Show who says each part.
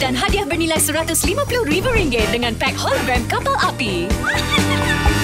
Speaker 1: dan hadiah bernilai RM150,000 dengan pak hologram kapal api.